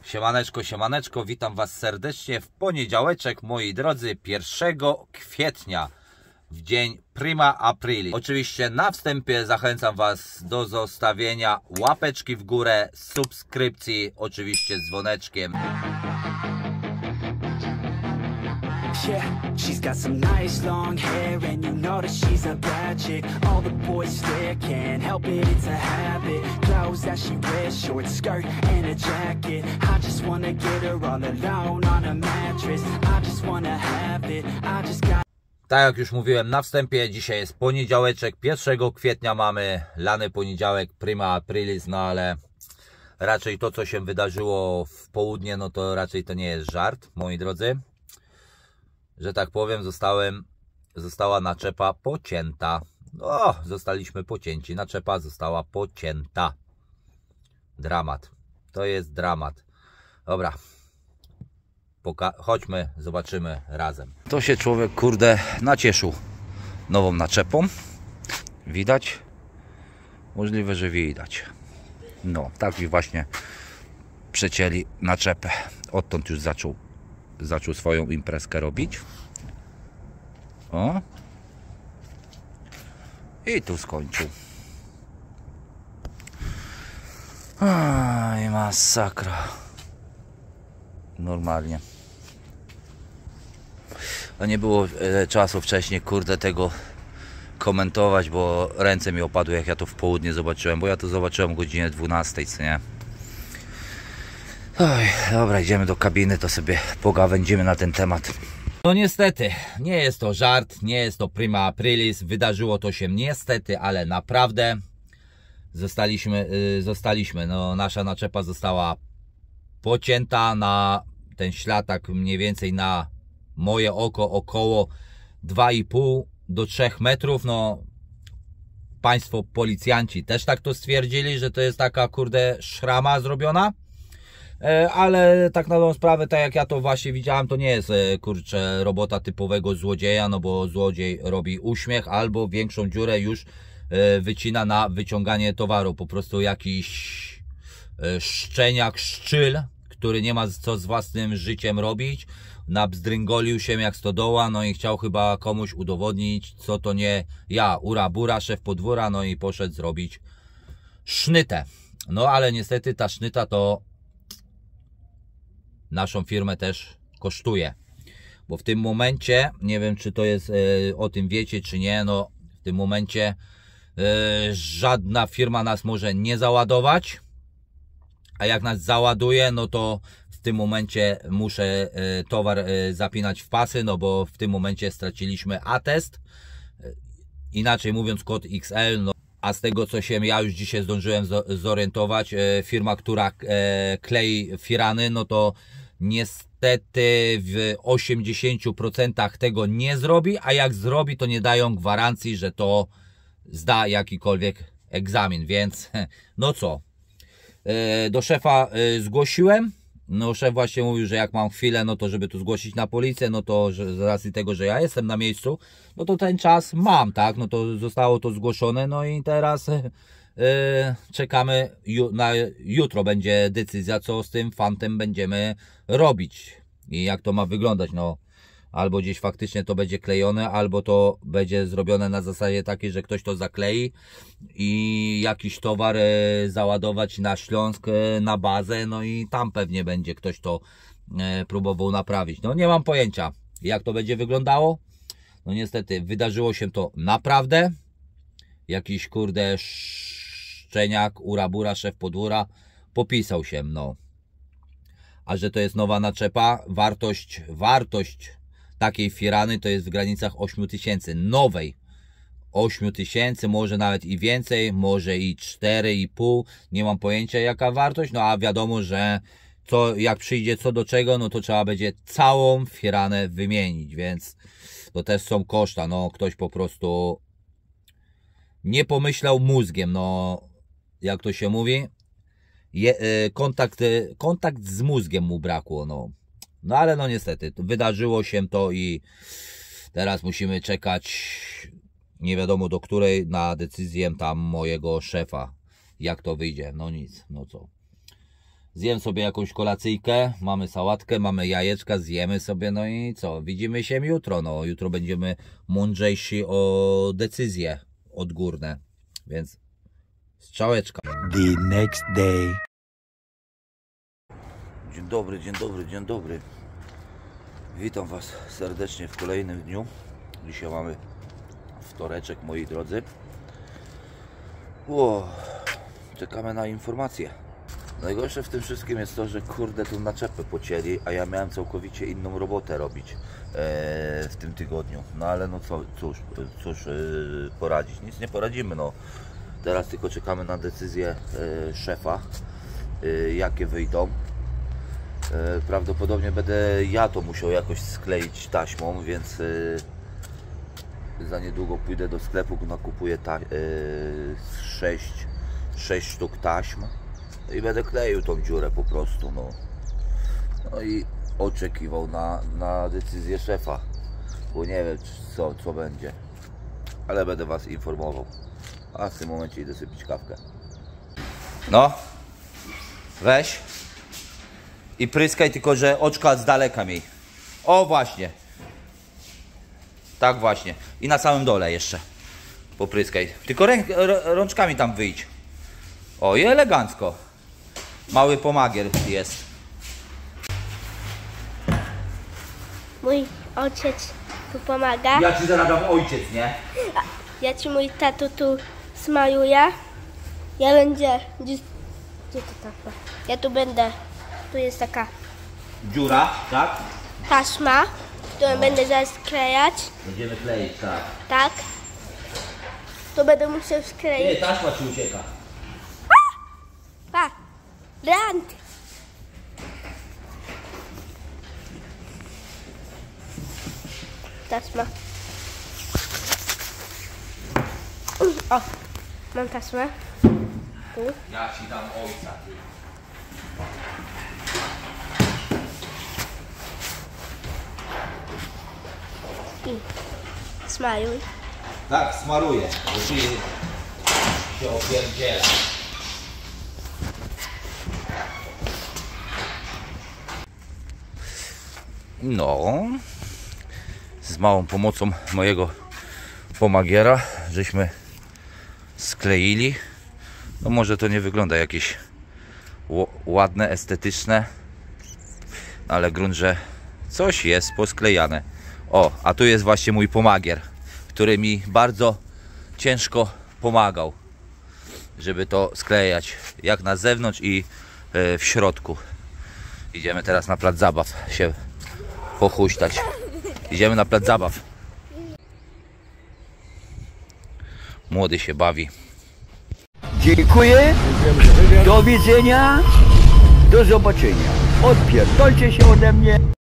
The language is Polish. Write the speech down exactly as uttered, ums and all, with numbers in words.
Siemaneczko, siemaneczko, witam Was serdecznie w poniedziałeczek, moi drodzy, pierwszego kwietnia, w dzień Prima Aprili. Oczywiście na wstępie zachęcam Was do zostawienia łapeczki w górę, subskrypcji, oczywiście z dzwoneczkiem. Yeah, she's got some nice long hair and you know that she's a bad chick. All the boys stare, can't help it, it's a habit. Clothes that she wears, short skirt and a jacket. I just wanna get her all alone on a mattress. I just wanna have it, I just got... Tak jak już mówiłem na wstępie, dzisiaj jest poniedziałeczek, pierwszego kwietnia mamy lany poniedziałek, Prima Aprilis, no ale raczej to, co się wydarzyło w południe, no to raczej to nie jest żart, moi drodzy. Że tak powiem, zostałem, została naczepa pocięta. No, zostaliśmy pocięci. Naczepa została pocięta. Dramat. To jest dramat. Dobra. Poka chodźmy, zobaczymy razem. To się człowiek, kurde, nacieszył nową naczepą. Widać? Możliwe, że widać. No, tak mi właśnie przecięli naczepę. Odtąd już zaczął zaczął swoją imprezkę robić. O. I tu skończył. Aj, masakra. Normalnie. A nie było e, czasu wcześniej, kurde, tego komentować, bo ręce mi opadły, jak ja to w południe zobaczyłem, bo ja to zobaczyłem o godzinie dwunastej, co nie? Oj, dobra, idziemy do kabiny, to sobie pogawędzimy na ten temat. No niestety, nie jest to żart, nie jest to Prima Aprilis, wydarzyło to się niestety, ale naprawdę zostaliśmy, yy, zostaliśmy, no nasza naczepa została pocięta na ten ślad, tak mniej więcej na moje oko około dwa i pół do trzech metrów, no państwo policjanci też tak to stwierdzili, że to jest taka, kurde, szrama zrobiona. Ale tak na dobrą sprawę, tak jak ja to właśnie widziałem, to nie jest, kurczę, robota typowego złodzieja, no bo złodziej robi uśmiech albo większą dziurę już wycina na wyciąganie towaru. Po prostu jakiś szczeniak, szczyl, który nie ma co z własnym życiem robić, nabzdryngolił się jak stodoła, no i chciał chyba komuś udowodnić, co to nie ja, ura bura, szef podwóra, no i poszedł zrobić sznytę. No ale niestety ta sznyta to naszą firmę też kosztuje, bo w tym momencie, nie wiem czy to jest, e, o tym wiecie czy nie, no w tym momencie e, żadna firma nas może nie załadować, a jak nas załaduje, no to w tym momencie muszę e, towar e, zapinać w pasy, no bo w tym momencie straciliśmy atest, e, inaczej mówiąc kod X L, no. A z tego, co się ja już dzisiaj zdążyłem zorientować, firma, która klei firany, no to niestety w osiemdziesięciu procentach tego nie zrobi, a jak zrobi, to nie dają gwarancji, że to zda jakikolwiek egzamin, więc no co, do szefa zgłosiłem. No szef właśnie mówił, że jak mam chwilę, no to żeby tu zgłosić na policję, no to że z racji tego, że ja jestem na miejscu, no to ten czas mam, tak, no to zostało to zgłoszone, no i teraz yy, czekamy, ju, na jutro będzie decyzja, co z tym fantem będziemy robić i jak to ma wyglądać, no albo gdzieś faktycznie to będzie klejone, albo to będzie zrobione na zasadzie takiej, że ktoś to zaklei i jakiś towar załadować na Śląsk, na bazę, no i tam pewnie będzie ktoś to próbował naprawić. No nie mam pojęcia, jak to będzie wyglądało. No niestety, wydarzyło się to naprawdę. Jakiś, kurde, szczeniak, urabura, szef podwóra popisał się, no. A że to jest nowa naczepa, wartość, wartość takiej firany to jest w granicach ośmiu tysięcy, nowej ośmiu tysięcy, może nawet i więcej, może i cztery i pół, nie mam pojęcia jaka wartość, no a wiadomo, że co, jak przyjdzie co do czego, no to trzeba będzie całą firanę wymienić, więc to też są koszta, no ktoś po prostu nie pomyślał mózgiem, no jak to się mówi, Je, kontakt, kontakt z mózgiem mu brakło, no. No ale no niestety, wydarzyło się to i teraz musimy czekać nie wiadomo do której na decyzję tam mojego szefa, jak to wyjdzie, no nic, no co. zjem sobie jakąś kolacyjkę, mamy sałatkę, mamy jajeczka, zjemy sobie, no i co, widzimy się jutro, no jutro będziemy mądrzejsi o decyzje odgórne, więc strzałeczka. The next day. Dzień dobry, dzień dobry, dzień dobry. Witam Was serdecznie w kolejnym dniu. Dzisiaj mamy wtoreczek, moi drodzy. O, czekamy na informacje. Najgorsze w tym wszystkim jest to, że kurde tą naczepę pocięli, a ja miałem całkowicie inną robotę robić e, w tym tygodniu. No ale no co, cóż, cóż e, poradzić, nic nie poradzimy, no. Teraz tylko czekamy na decyzję e, szefa, e, jakie wyjdą. E, prawdopodobnie będę ja to musiał jakoś skleić taśmą, więc e, za niedługo pójdę do sklepu, nakupuję ta, e, sześć sztuk taśm i będę kleił tą dziurę po prostu, no. No i oczekiwał na, na decyzję szefa, bo nie wiem co, co będzie, ale będę Was informował. A w tym momencie idę sobie pić kawkę. No, weź i pryskaj, tylko że oczka z daleka miej. O właśnie. Tak właśnie. I na samym dole jeszcze popryskaj. Tylko ręk, rączkami tam wyjdź. O, i elegancko. Mały pomagier jest. Mój ojciec tu pomaga. Ja ci zaradam ojciec, nie? Ja ci mój tato tu smaluje. Ja będzie... Gdzie, gdzie to tato? Ja tu będę... Tu jest taka Dziura, tak? taśma, którą No. będę zaraz sklejać. Będziemy kleić, tak. Tak. To będę musiał Nie, skleić. taśma ci ucieka. Pa! Rand! Taśma. O! Mam taśmę. Tu. Ja ci dam ojca. Ty. I smaruj. Tak, smaruję. Bo ci się opierdziela. No, z małą pomocą mojego pomagiera żeśmy skleili. No może to nie wygląda jakieś ładne, estetyczne, ale grunt, że coś jest posklejane. O, a tu jest właśnie mój pomagier, który mi bardzo ciężko pomagał, żeby to sklejać, jak na zewnątrz i w środku. Idziemy teraz na plac zabaw się pochuśtać. Idziemy na plac zabaw. Młody się bawi. Dziękuję. Do widzenia. Do zobaczenia. Odpierdolcie się ode mnie.